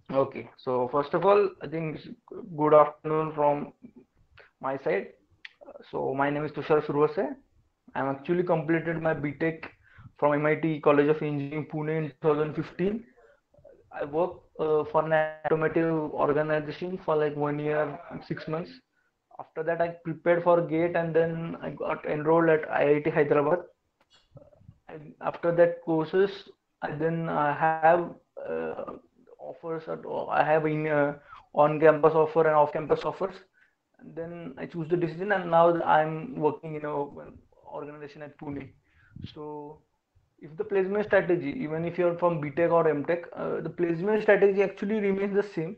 Okay, so first of all, I think good afternoon from my side. So my name is Tushar Survase. I'm actually completed my BTech from MIT College of Engineering Pune in 2015. I worked for an automotive organization for like 1 year and 6 months. After that, I prepared for GATE and then I got enrolled at IIT Hyderabad. And after that courses, I have offers I have in on-campus offer and off-campus offers. And then I choose the decision, and now I'm working in a organization at Pune. So if the placement strategy, even if you're from BTech or MTech, the placement strategy actually remains the same.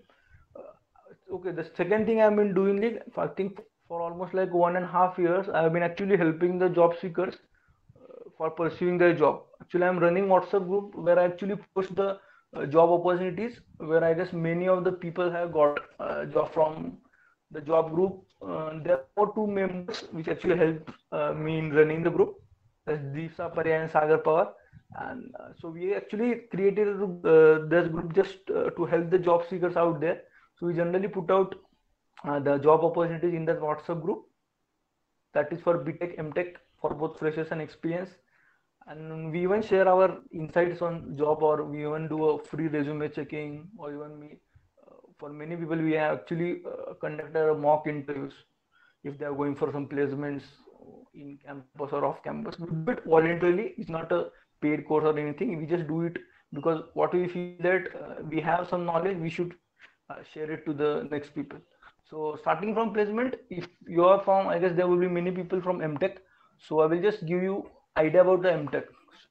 Okay, the second thing I've been doing it, I think for almost like 1.5 years, I've been actually helping the job seekers for pursuing their job. Actually, I'm running WhatsApp group where I actually post the job opportunities where I guess many of the people have got job from the job group. There are more two members which actually help me in running the group. That's Deepsa Parya and Sagar Pawar. And so we actually created this group just to help the job seekers out there. So we generally put out the job opportunities in that WhatsApp group that is for BTech, MTech for both freshers and experience. And we even share our insights on job, or we even do a free resume checking, or even for many people we have actually conducted a mock interviews if they are going for some placements in campus or off campus. We do it voluntarily. It's not a paid course or anything. We just do it because what we feel that we have some knowledge, we should share it to the next people. So starting from placement, if you are from, I guess there will be many people from MTech. So I will just give you idea about the MTech.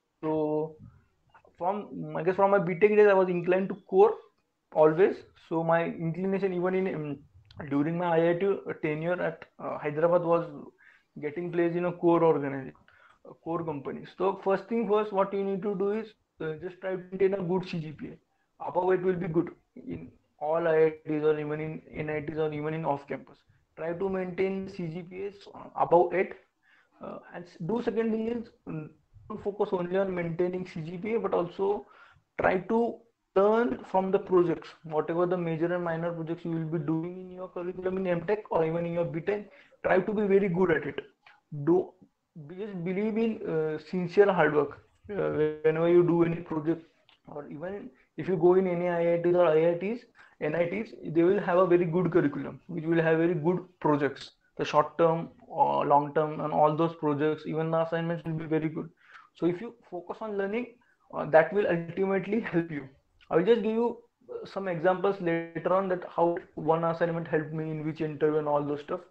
So from, I guess from my BTech days, I was inclined to core always. So my inclination even in during my IIT tenure at Hyderabad was getting placed in a core organization, a core company. So first thing first, what you need to do is just try to maintain a good CGPA. Above it will be good in all IITs or even in NITs or even in off campus. Try to maintain the CGPAs above 8. And do second thing is don't focus only on maintaining CGPA, but also try to learn from the projects, whatever the major and minor projects you will be doing in your curriculum in MTech or even in your BTech. Try to be very good at it. Do just believe in sincere hard work whenever you do any project, or even if you go in any IITs or IITs, NITs, they will have a very good curriculum, which will have very good projects. The short term or long term and all those projects, even the assignments will be very good. So if you focus on learning, that will ultimately help you. I will just give you some examples later on that how one assignment helped me in which interview and all those stuff.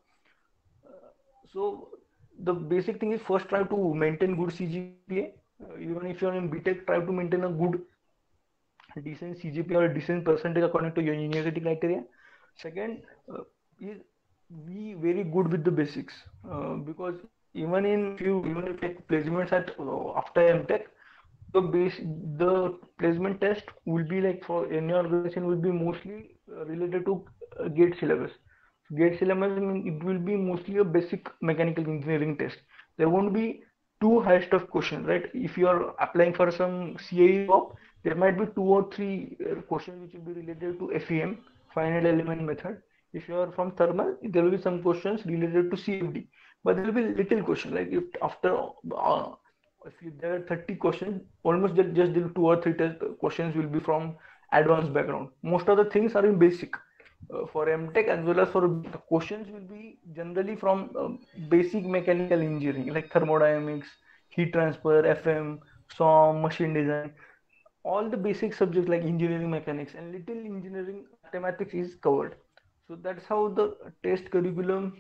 So the basic thing is first try to maintain good CGPA. Even if you're in BTech, try to maintain a good decent CGPA or a decent percentage according to your university criteria. Second, is be very good with the basics, because even in if you even if you take placements at after MTech, the base the placement test will be like for any organization will be mostly related to GATE syllabus. GATE syllabus means it will be mostly a basic mechanical engineering test. There won't be too high stuff question, right? If you are applying for some CAE job, there might be two or three questions which will be related to FEM, finite element method. If you are from thermal, there will be some questions related to CFD, but there will be little question like if after if you, there are 30 questions, almost just the two or three questions will be from advanced background. Most of the things are in basic. For MTech as well as for the questions will be generally from basic mechanical engineering like thermodynamics, heat transfer, FM, SOM, machine design. All the basic subjects like engineering mechanics and little engineering mathematics is covered. So that's how the test curriculum.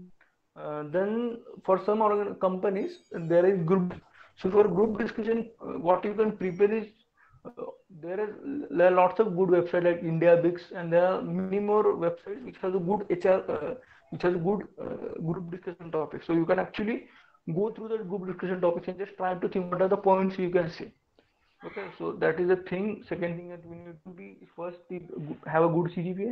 Then for some companies there is group. So for group discussion, what you can prepare is uh, there are lots of good websites like India Bix, and there are many more websites which has a good HR, which has a good group discussion topic. So you can actually go through the group discussion topics and just try to think what are the points you can say. Okay, so that is the thing. Second thing that we need to be first have a good CGPA.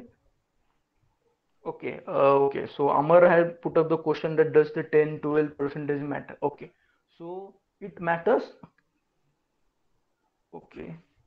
Okay. So Amar had put up the question that does the 10, 12 percentage matter? Okay, so it matters. Okay,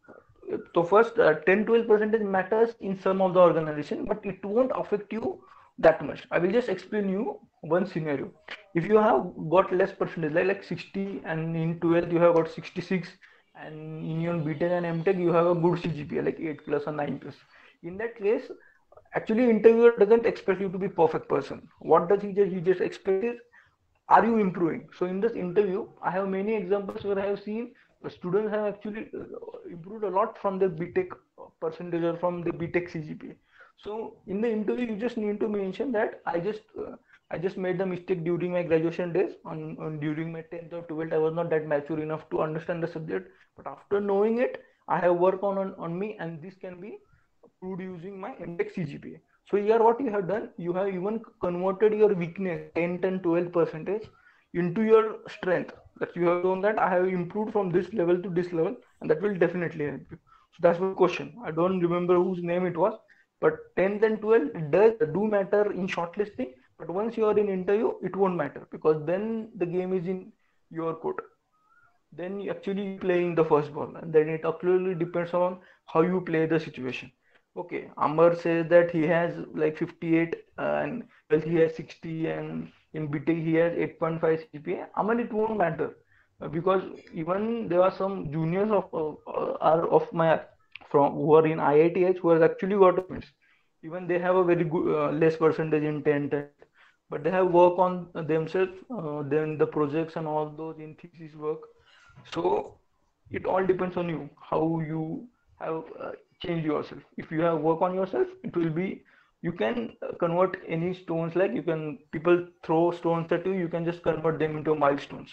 So first, 10-12% matters in some of the organization, but it won't affect you that much. I will just explain you one scenario. If you have got less percentage, like 60, and in 12th you have got 66, and in your BTech and MTech you have a good CGPA like 8 plus or 9 plus. In that case, actually interviewer doesn't expect you to be perfect person. What does he just expect is, are you improving? So in this interview, I have many examples where I have seen the students have actually improved a lot from their BTech percentage or from the BTech CGPA. So in the interview, you just need to mention that I just made the mistake during my graduation days. On during my 10th or 12th, I was not that mature enough to understand the subject. But after knowing it, I have worked on me, and this can be proved using my MTech CGPA. So here what you have done, you have even converted your weakness 10, 10, 12 percentage into your strength. That you have shown that I have improved from this level to this level, and that will definitely help you. So that's one question. I don't remember whose name it was, but 10th and 12 do matter in shortlisting. But once you are in interview, it won't matter, because then the game is in your court. Then you actually playing the first ball, and then it actually depends on how you play the situation. Okay, Amar says that he has like 58, and well, he has 60, and in BTech he has 8.5 CGPA. Amar, it won't matter, because even there are some juniors are of my from who are in IITH who has actually got a miss. Even they have a very good less percentage in 10, but they have work on themselves, then the projects and all those in thesis work. So it all depends on you, how you have changed yourself. If you have work on yourself, it will be, you can convert any stones, like you can, people throw stones at you, you can just convert them into milestones.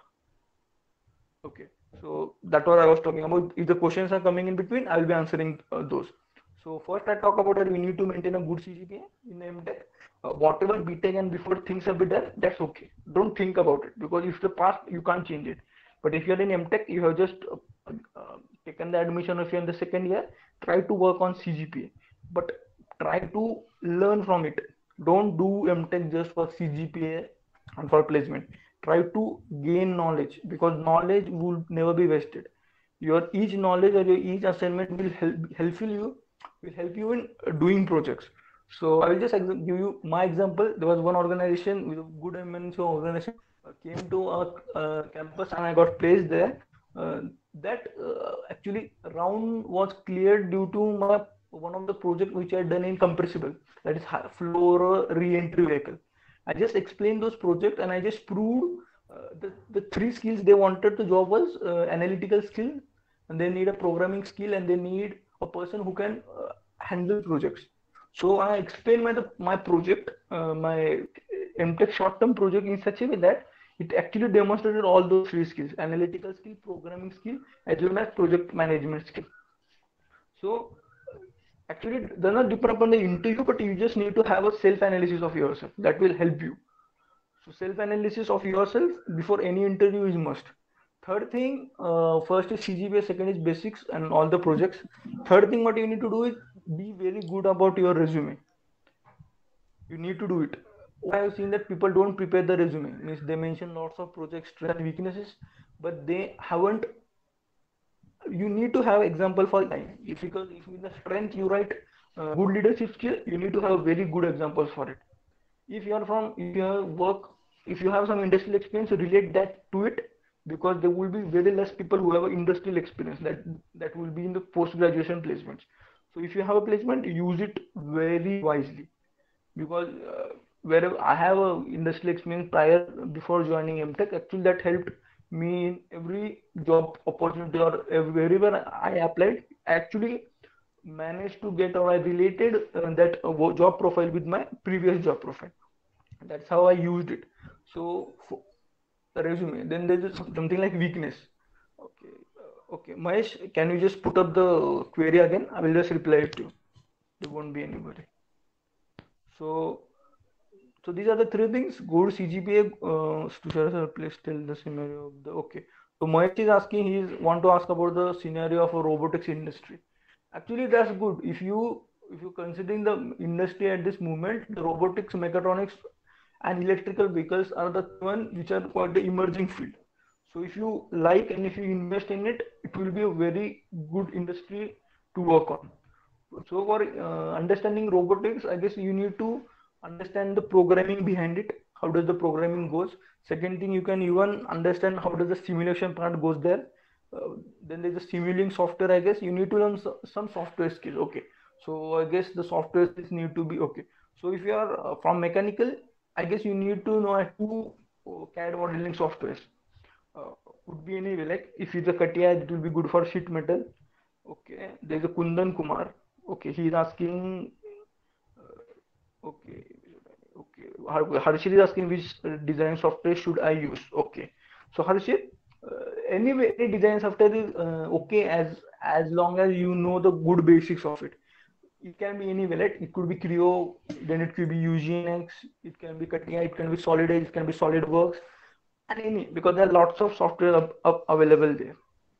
Okay, so that's what I was talking about. If the questions are coming in between, I will be answering those. So first I talk about that we need to maintain a good CGPA in MTech. Whatever BTech and before things have been done, that's okay. Don't think about it, because if the past, you can't change it. But if you're in MTech, you have just taken the admission, if you're in the second year, try to work on CGPA, but try to learn from it. Don't do MTech just for CGPA and for placement. Try to gain knowledge, because knowledge will never be wasted. Your each knowledge or your each assignment will help you in doing projects. So I will just give you my example. There was one organization with a good MNC organization came to our campus, and I got placed there. That actually round was cleared due to my one of the project which I had done in compressible, that is floor re-entry vehicle. I just explained those projects, and I just proved the three skills they wanted. The job was analytical skill, and they need a programming skill, and they need a person who can handle projects. So I explained my project, my MTech short-term project, in such a way that it actually demonstrated all those three skills: analytical skill, programming skill, as well as project management skill. So actually, it does not depend upon the interview, but you just need to have a self-analysis of yourself. That will help you. So self-analysis of yourself before any interview is must. Third thing, first is CGPA, second is basics and all the projects. Third thing, what you need to do is be very good about your resume. You need to do it. I have seen that people don't prepare the resume. Means they mention lots of project strengths and weaknesses, but they haven't. You need to have example for time. Because if in the strength you write good leadership skill, you need to have very good examples for it. If you have work, if you have some industrial experience, relate that to it, because there will be very less people who have industrial experience, that will be in the post graduation placements. So if you have a placement, use it very wisely, because wherever I have a industrial experience prior, before joining MTech, actually that helped me in every job opportunity, or wherever I applied. Actually managed to get, or I related that job profile with my previous job profile. That's how I used it. So for the resume, then there is something like weakness. Okay, okay, Mahesh, can you just put up the query again? I will just reply it to you. There won't be anybody. So, so these are the three things. Good CGPA, Tushar please tell the scenario of the, okay. So Mahesh is asking, he is want to ask about the scenario of a robotics industry. Actually, that's good. If you considering the industry at this moment, the robotics, mechatronics, and electrical vehicles are the one which are quite the emerging field. So if you like and if you invest in it, it will be a very good industry to work on. So for understanding robotics, I guess you need to understand the programming behind it. How does the programming goes? Second thing, you can even understand how does the simulation part goes there. Then there's a simulating software. I guess you need to learn some software skill. Okay, so I guess the software skills need to be okay. So if you are from mechanical, I guess you need to know two CAD modeling softwares. Uh, could be anyway. Like if it's a CATIA, it will be good for sheet metal. Okay, there's a Kundan Kumar. Okay, he's asking. Okay, okay. Harshit is asking which design software should I use? Okay, so Harshit, anyway, any design software is okay as long as you know the good basics of it. It can be anyway, right? It could be Creo, then it could be UGNX, it can be CATIA, it can be Solid Edge, it can be SolidWorks, and any because there are lots of software available there.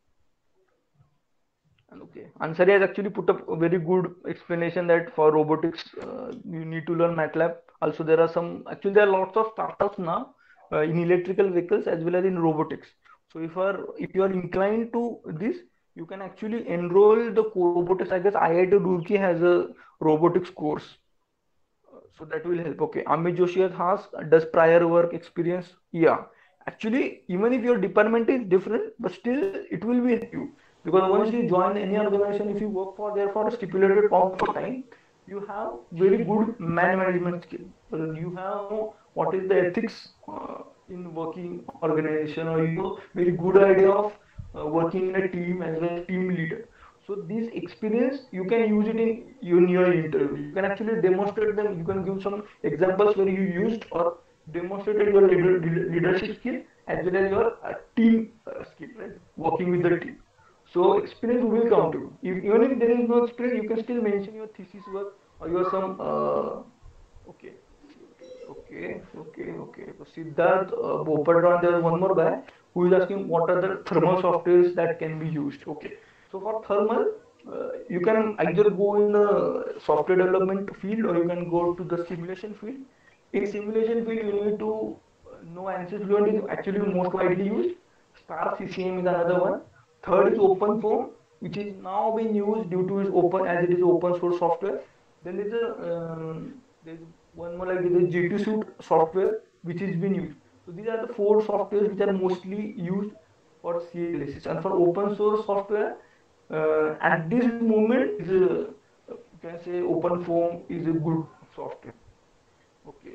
Okay, Ansari has actually put up a very good explanation that for robotics, you need to learn MATLAB. Also, there are actually there are lots of startups now in electrical vehicles as well as in robotics. So if you are inclined to this, you can actually enroll the robotics. I guess IIT Roorkee has a robotics course, so that will help. Okay, Amit Joshi has asked, does prior work experience? Yeah, actually, even if your department is different, but still it will be help you because once you join any organization, if you work for there for a stipulated amount of time, you have very good man management skill. You have know what is the ethics in working organization, or you know very good idea of working in a team as a team leader. So this experience you can use it in your interview. You can actually demonstrate them. You can give some examples where you used or demonstrated your leadership skill as well as your team skill, right? Working with the team. So experience will count to you. Even if there is no experience, you can still mention your thesis work or your some. Okay, okay. So Siddharth Bopadran, there is one more guy who is asking what are the thermal softwares that can be used. Okay, so for thermal, you can either go in the software development field or you can go to the simulation field. In simulation field, you need to know ANSYS Fluent is actually most widely used. Star CCM is another one. Third is OpenFOAM, which is now being used due to its open as it is open source software. Then there's one more like the J2 Suite software which is being used. So these are the four softwares which are mostly used for CLSS. And for open source software, at this moment, you can say OpenFOAM is a good software. Okay.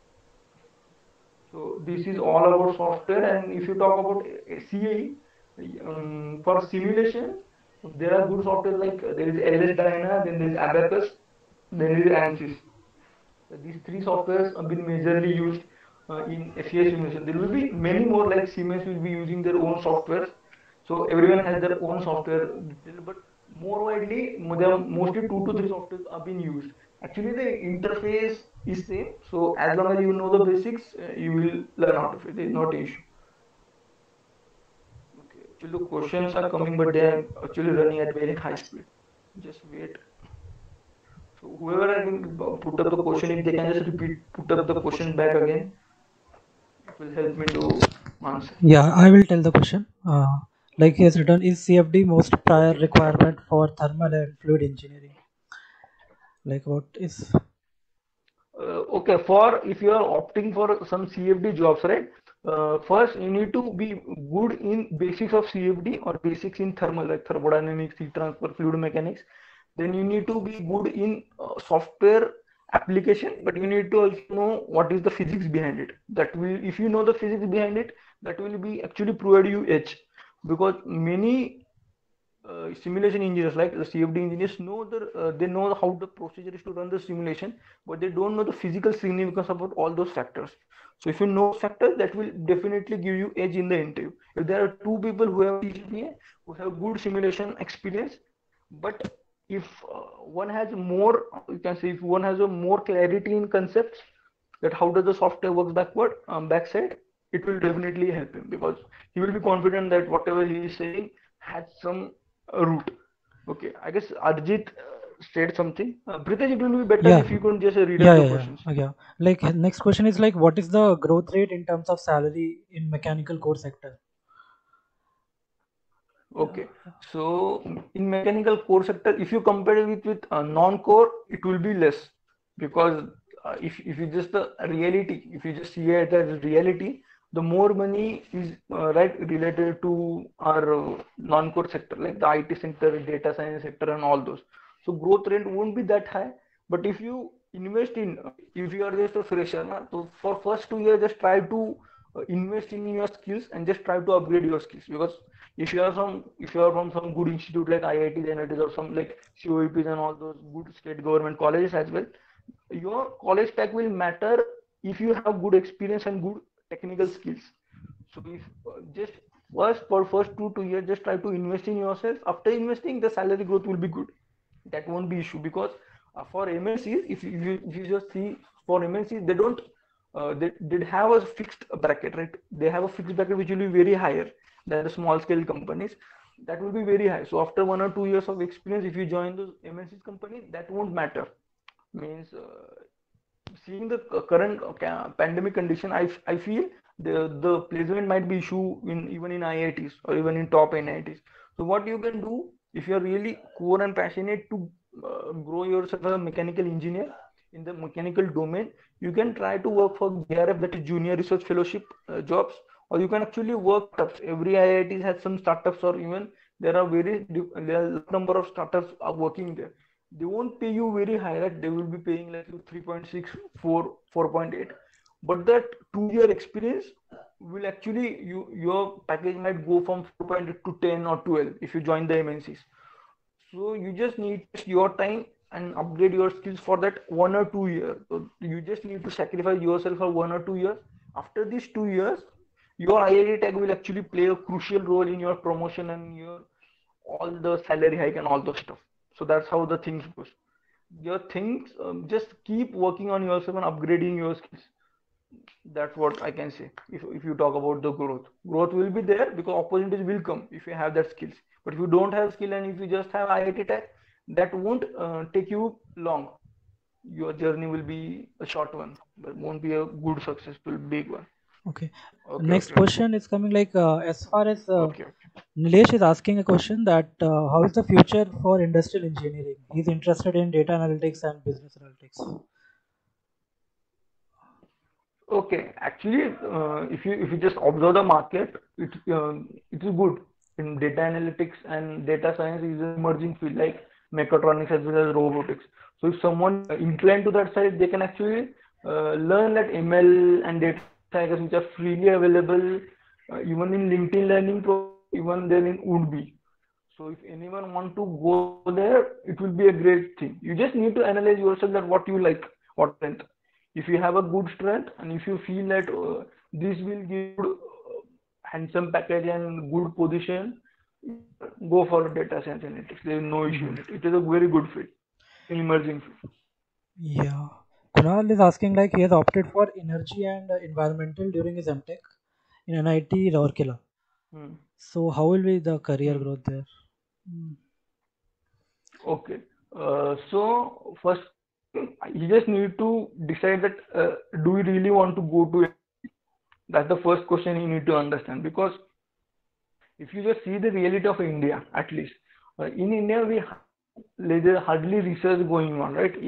So this is all about software. And if you talk about CAE, for simulation, there are good software like there is LS Dyna, then there is Abacus, then there is ANSYS. These three softwares have been majorly used in FEA simulation. There will be many more like Siemens will be using their own software. So everyone has their own software, but more widely, there are mostly 2 to 3 softwares are being used. Actually, the interface is same. So as long as you know the basics, you will learn out of it. There is not an issue. Okay. Actually, the questions are coming, but they are actually running at very high speed. Just wait. So whoever I think put up the question, if they can just put up the question back again, it will help me to answer. Yeah, I will tell the question. Like he has written, is CFD most prior Okay. requirement for thermal and fluid engineering? Like what is? Okay, for if you are opting for some CFD jobs, right? First, you need to be good in basics of CFD or basics in thermal, like thermodynamics, heat transfer, fluid mechanics. Then you need to be good in software application, but you need to also know what is the physics behind it. That will, if you know the physics behind it, that will be actually provide you edge, because many simulation engineers like the CFD engineers know they know how the procedure is to run the simulation, but they don't know the physical significance about all those factors. So if you know factors, that will definitely give you edge in the interview. If there are two people who have CFA, who have good simulation experience, but if one has more, you can say if one has a more clarity in concepts that how does the software works backside, it will definitely help him because he will be confident that whatever he is saying has some root. Okay, I guess Arjit said something. Pritesh, it will be better Yeah, if you could just read yeah, out the yeah, yeah. questions. Yeah. Like next question is like, what is the growth rate in terms of salary in mechanical core sector? Okay, so in mechanical core sector, if you compare it with non-core, it will be less because if you just the reality, if you just see it as reality, the more money is right related to our non-core sector like the IT sector, data science sector, and all those. So growth rate won't be that high. But if you invest in, if you are just a fresher, na, so for first 2 years, just try to invest in your skills and just try to upgrade your skills because if you are from some good institute like IITs, NITs, or some like COEPs and all those good state government colleges as well, your college tag will matter if you have good experience and good technical skills. So if just first for first 2 years, just try to invest in yourself. After investing, the salary growth will be good. That won't be issue because for MNCs, if you just see for MNCs, they don't they have a fixed bracket, right? They have a fixed bracket which will be very higher than the small scale companies. That will be very high. So after 1 or 2 years of experience, if you join those MNCs company, that won't matter. Means seeing the current pandemic condition, I feel the placement might be issue in even in IITs or even in top NITs. So what you can do if you are really core and passionate to grow yourself as a mechanical engineer in the mechanical domain, you can try to work for JRF, that is Junior Research Fellowship jobs, or you can actually work startups. Every IIT has some startups, or even there are number of startups are working there. They won't pay you very high, right? They will be paying like 3.6, 4.8. But that 2 year experience will actually your package might go from 4.8 to 10 or 12 if you join the MNCs. So you just need your time and upgrade your skills for that 1 or 2 years. So you just need to sacrifice yourself for 1 or 2 years. After these 2 years, your IIT tag will actually play a crucial role in your promotion and your all the salary hike and all those stuff. So that's how the things goes. Your things just keep working on yourself and upgrading your skills. That's what I can say. If you talk about the growth will be there because opportunities will come if you have that skills. But if you don't have skill and if you just have IIT tech, that won't take you long. Your journey will be a short one, but won't be a good successful big one. Okay. Okay, Next okay, okay, question is coming like as far as okay, okay. Nilesh is asking a question that how is the future for industrial engineering? He's interested in data analytics and business analytics. Okay, actually, if you just observe the market, it is good in data analytics, and data science is an emerging field like mechatronics as well as robotics. So if someone inclined to that side, they can actually learn that ML and data science which are freely available even in LinkedIn Learning Pro, even there in Udemy. So if anyone want to go there, it will be a great thing. You just need to analyze yourself that what you like, what strength. If you have a good strength and if you feel that this will give handsome package and good position, go for data science analytics. There is no issue in Mhm. it. It is a very good field, an emerging field. Yeah. Kunal is asking like he has opted for energy and environmental during his MTech in NIT Rourkela. Hmm. So how will be the career Hmm. growth there? Mm. Okay. So first, you just need to decide that do you really want to go to. That's the first question you need to understand because if you just see the reality of India, at least in India there's hardly research going on, right?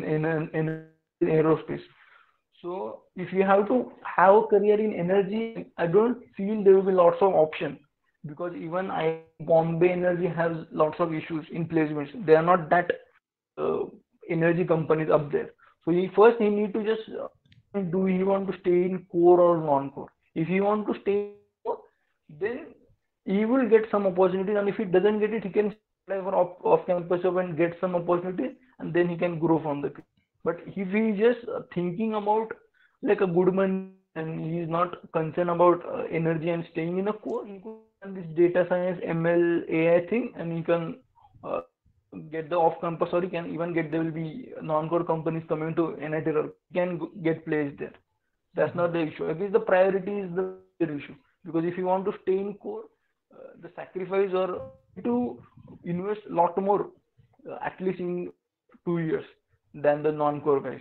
In aerospace. So if you have to have a career in energy, I don't feel there will be lots of options because even Bombay Energy has lots of issues in placements. They are not that uh, energy companies up there. So he need to just do he want to stay in core or non-core. If he want to stay in core, then he will get some opportunities, and if he doesn't get it, he can apply for off campus job and get some opportunities, and then he can grow from the. But if he is just thinking about like a good money and he is not concerned about energy and staying in a core, he could learn this data science, ML, AI thing, and he can uh, get the off campus, or he can even get there will be non-core companies coming to NIT, can get placed there. That's Mhm. not the issue. At least the priority is the issue because if you want to stay in core, the sacrifice or to invest a lot more, at least in 2 years than the non-core guys.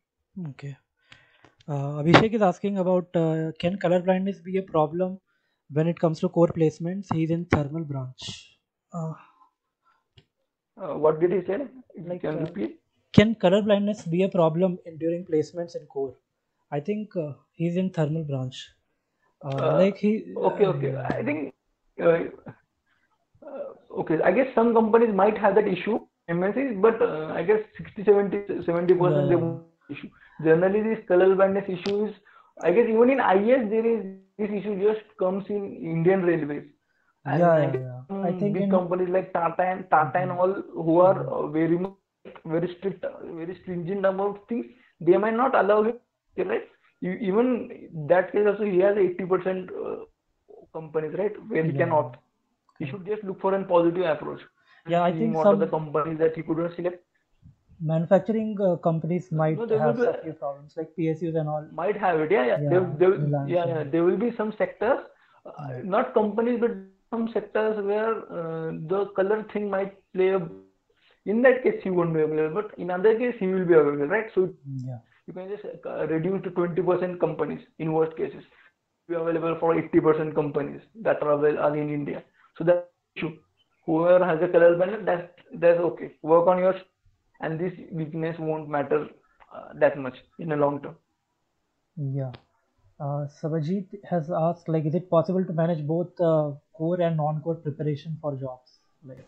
Okay. Abhishek is asking about can color blindness be a problem when it comes to core placements, he's in thermal branch. Uh, What did he say? You like, can repeat? can color blindness be a problem during placements in core? I think he's in thermal branch. Uh, Like he, okay. I think, uh, okay. I guess some companies might have that issue, MNCs, but I guess 60, 70% they yeah, won't have issue. Generally, this color blindness issue is, I guess even in IS, there is this issue just comes in Indian Railways. And I guess I some think big in. companies like Tata and Mhm, all who are mhm. very strict, very stringent about things, they might not allow him, right? Even that case also, he has 80% companies, right, where he can Yeah, opt. He correct. should just look for a positive approach and Yeah, I seeing think what are the some companies that he couldn't select. manufacturing companies might No, there will have be some few problems like PSUs and all. might have it. Yeah, yeah. Yeah, Reliance Yeah, and yeah. all. There will be some sectors, Yeah. not companies, but some sectors where the color thing might play a. In that case, he won't be available, but in other case, he will be available, right? So Yeah. you can just reduce to 20% companies in worst cases. Be available for 80% companies that are in India. So that's the issue. Whoever has a color banner, that's okay. Work on yours, and this weakness won't matter that much in the long term. Yeah. Savajit has asked, like, is it possible to manage both core and non-core preparation for jobs? Like,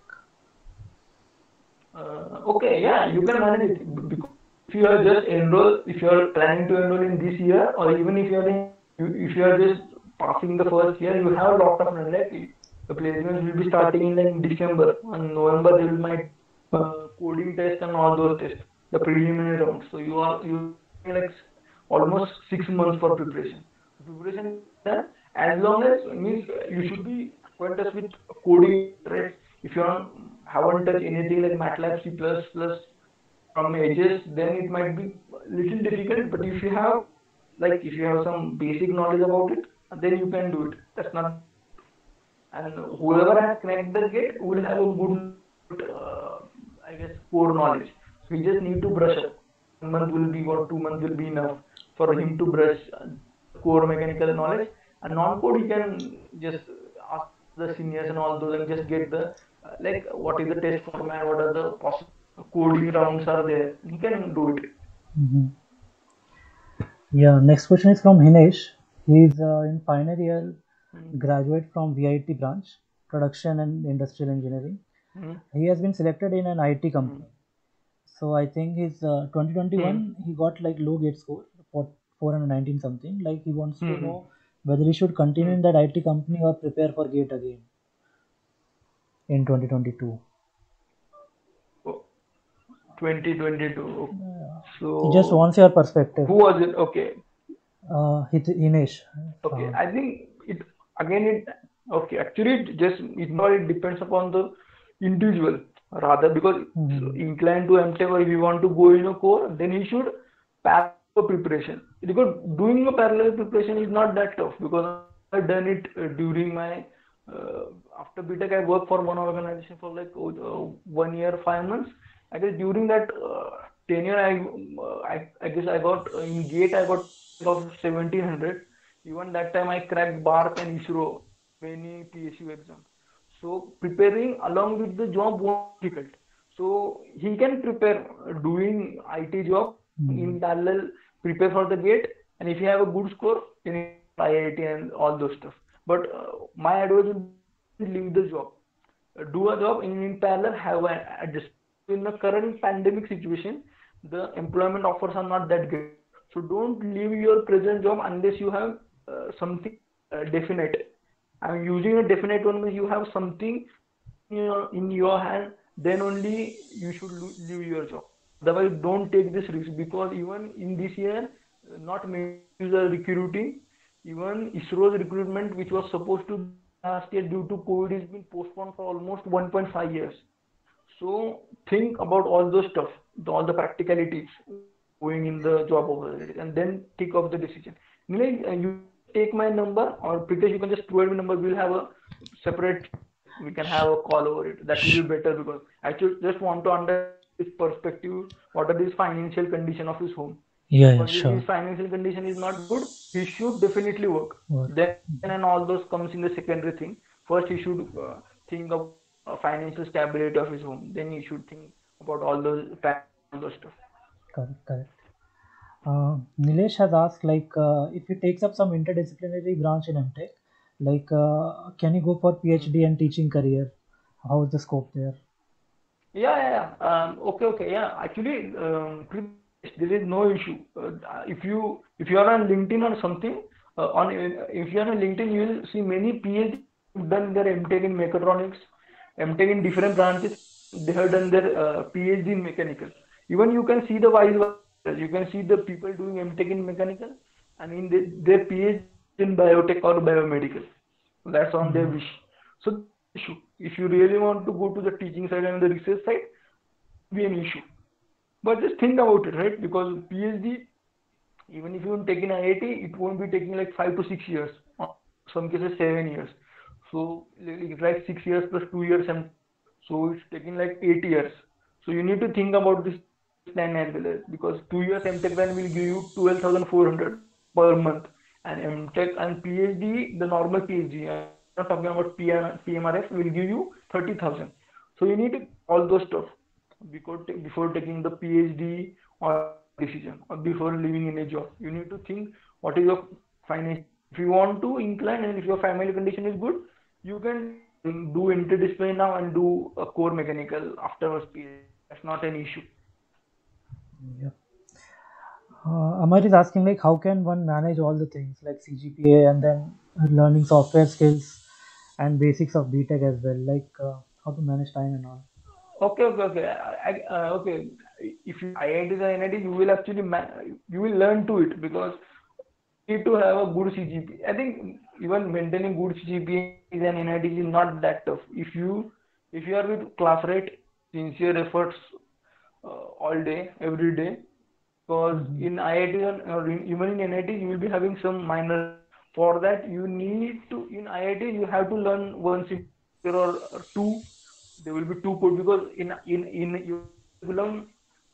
Okay, yeah, you can manage it because if you are just enroll, if you are planning to enroll in this year, or even if you are if you are just passing the first year, you have a lot of knowledge. Like the placements will be starting in like December and November. They will might coding test and all those tests, the preliminary rounds. So you like almost 6 months for preparation. Preparation done as long as means you should be acquainted with coding, right? If you haven't touched anything like MATLAB, C++ from edges, then it might be little difficult. But if you have if you have some basic knowledge about it, then you can do it. That's not. And whoever has cracked the gate will have a good, I guess, core knowledge. So he just need to brush up. 1 month will be or 2 months will be enough for him to brush core mechanical knowledge. And non-code, he can just ask the seniors and all those and just get the what is the test format, what are the possible coding rounds are there. He can do it. mhm. Yeah. Next question is from Hinesh. He's in final year, Mm. graduate from VIT branch, production and industrial engineering. Mm. He has been selected in an IT Mm. company. So I think his Mm. 2021 he got like low gate score for 419 something. Like he wants to Mm. know whether he should continue Mm. in that IT company or prepare for gate again in 2022. Oh, 2022. He just So wants your perspective. who was it? Okay. Hinesh. Okay, Uh, I think it again it okay. Actually, it not it depends upon the individual rather because mhm, inclined to MTech or if you want to go in a core, then he should parallel preparation. Because doing a parallel preparation is not that tough because I've done it during my uh, after BTech. I worked for one organization for 1 year, 5 months. I guess during that tenure, I guess I got in Gate I got of 1700. Even that time I cracked BARC and ISRO, many PSU exams. So preparing along with the job was difficult. So he can prepare doing IT job mhm, in parallel, prepare for the gate, and if you have a good score, then IIT and all those stuff. But my advice would be leave the job, do a job in parallel, have an adjust. In the current pandemic situation, the employment offers are not that great. So don't leave your present job unless you have something definite. I'm using a definite one means you have something in your hand. Then only you should leave your job. Otherwise, don't take this risk because even in this year, not many are recruiting. Even ISRO's recruitment, which was supposed to be last year due to COVID, has been postponed for almost 1.5 years. So think about all those stuff, all the practicalities going in the job opportunity, and then take off the decision. Nilay, you take my number, or Pritesh, you can just provide my number. We'll have a separate. We can have a call over it. That will be sh- better because I just want to understand his perspective. What are his financial condition of his home? Yeah, yeah, Because if his sure. financial condition is not good, he should definitely work. Work. Then and all those comes in the secondary thing. First, he should think of financial stability of his home. Then he should think about all those stuff. Correct, correct. Nilesh has asked like if he takes up some interdisciplinary branch in MTech, like can he go for Hmm. PhD and teaching career? How is the scope there? Yeah, yeah, yeah. Okay, okay. Yeah, actually, there is no issue. If you are on LinkedIn or something, if you are on LinkedIn, you will see many PhD who've done their MTech in mechatronics, MTech in different branches. They have done their PhD in mechanical. Even you can see the vice versa. You can see the people doing MTech in mechanical and in their PhD in biotech or biomedical. That's on their Mhm. wish. So issue. If you really want to go to the teaching side and the research side, be an issue. But just think about it, right? Because PhD, even if you take in IIT, it won't be taking like 5 to 6 years. Some cases 7 years. So it's like 6 years plus 2 years, and so it's taking like 8 years. So you need to think about this plan as well, because 2 years MTech plan will give you 12,400 per month, and MTech and PhD, the normal PhD, I'm not talking about PMRF, will give you 30,000. So you need to all those stuff before taking the PhD or decision, or before living in a job. You need to think what is your finance. If you want to incline and if your family condition is good, you can do interdisciplinary now and do a core mechanical afterwards PhD. That's not an issue. Yeah. Amar is asking like how can one manage all the things like CGPA and then learning software skills and basics of BTech as well, like how to manage time and all. Okay, okay, okay. Okay. If you IIT or NIT, you will actually you will learn to it, because you need to have a good CGPA. I think even maintaining good CGPA in NIT is not that tough. If you are with class rate, sincere efforts all day, every day, because Mhm. in IIT or even in NIT you will be having some minor. For that you need to, in IIT you have to learn one semester or two. There will be two code, because in your curriculum,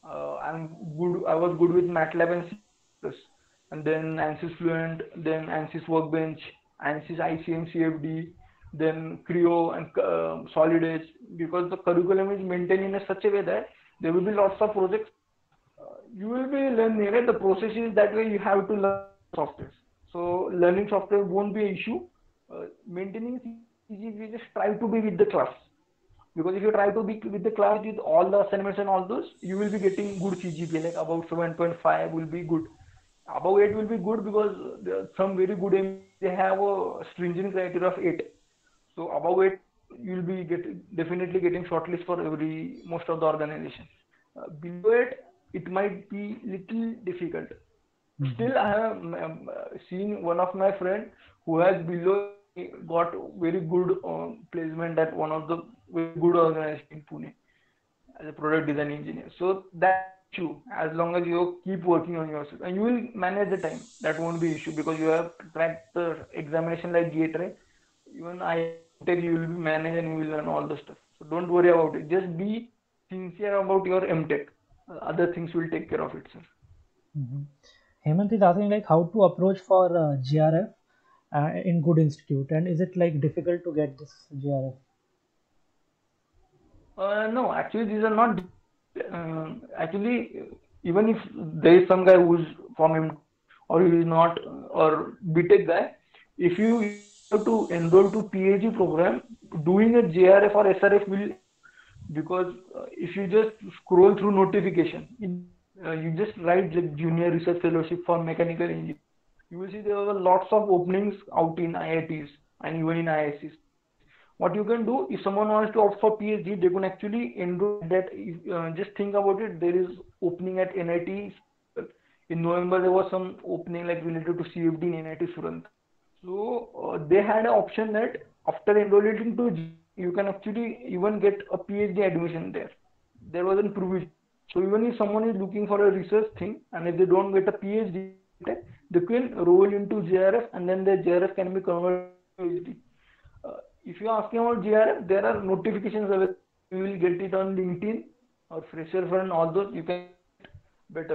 I was good with MATLAB and C++, and then ANSYS Fluent, then ANSYS Workbench, ANSYS ICM CFD, then Creo and Solid Edge, because the curriculum is maintained in such a way that there will be lots of projects. You will be learning, right? The process is that way. You have to learn software. So learning software won't be an issue. Maintaining CGP, just try to be with the class, because if you try to be with the class with all the assignments and all those, you will be getting good CGPA, like about 7.5 will be good. Above 8 will be good, because there are some very good they have a stringent criteria of 8. So above 8, you will be definitely getting shortlist for every most of the organization. Below it, it might be little difficult. Mhm. Still, I have seen one of my friend who has below got very good placement at one of the very good organization in Pune as a product design engineer. So that's issue. As long as you keep working on yourself and you will manage the time, that won't be issue, because you have tracked the examination like gate, right? Even I tell you will be managed and you will learn all the stuff. So don't worry about it. Just be sincere about your MTech. Other things will take care of itself. Mhm. Hemant is asking like how to approach for GRF in good institute, and is it like difficult to get this GRF? No, actually, these are not. Actually, even if there is some guy who's from him or he is not, or BTech guy, if you have to enroll to PhD program, doing a JRF or SRF will, because if you just scroll through notification, you just write like junior research fellowship for mechanical engineering, you will see there are lots of openings out in IITs and even in IICs. What you can do, if someone wants to opt for PhD, they can actually enroll that. Just think about it. There is opening at NIT. In November, there was some opening like related to CFD in NIT Surat. So they had an option that after enrolling into you can actually even get a PhD admission there. There was a provision. So even if someone is looking for a research thing and if they don't get a PhD, they can roll into JRF and then the JRF can be converted to PhD. If you are asking about GRF, there are notifications available. You will get it on LinkedIn or Fresher Fund, all those. You can better way.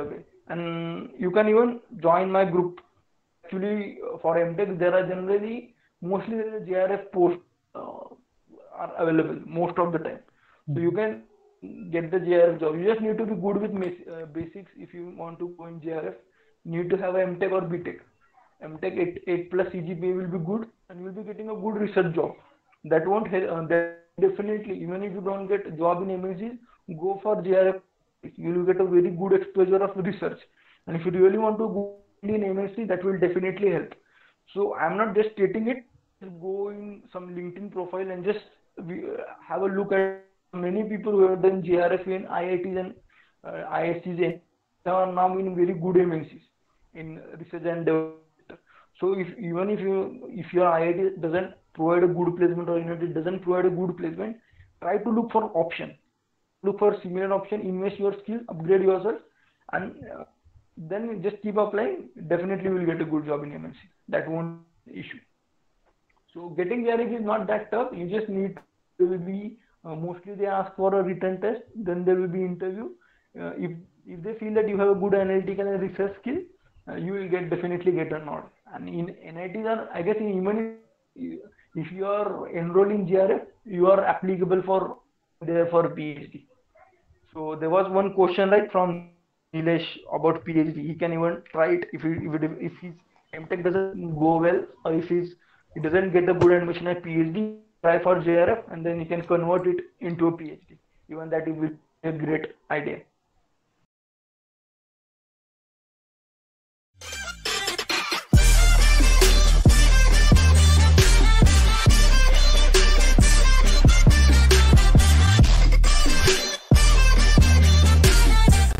and you can even join my group. Actually, for MTech, there are generally mostly the JRF posts are available most of the time. So you Mhm. can get the JRF job. You just need to be good with basics if you want to go in JRF. You need to have a MTech or BTech. MTech 8 plus CGPA will be good, and you will be getting a good research job. That won't help. That definitely, even if you don't get a job in MNCs, go for JRF. You will get a very good exposure of research. And if you really want to go in MNC, that will definitely help. So I'm not just stating it. Just go in some LinkedIn profile and just have a look at many people who have done JRF in IITs and ISCs, and they are now in very good MNCs in research and development. So if your IIT doesn't provide a good placement, or it doesn't provide a good placement, try to look for option. Look for similar option, invest your skills, upgrade yourself, and then just keep applying. Definitely, you will get a good job in MNC. That won't be an issue. So getting JRF is not that tough. You just need, there will be mostly they ask for a written test. Then there will be interview. If they feel that you have a good analytical and research skill, you will definitely get a nod. And in NITs, are I guess in even if you are enrolled in JRF, you are applicable for there for PhD. So there was one question right from Nilesh about PhD. He can even try it if his MTech doesn't go well, or if he doesn't get a good admission at PhD, try for JRF, and then he can convert it into a PhD. Even that will be a great idea.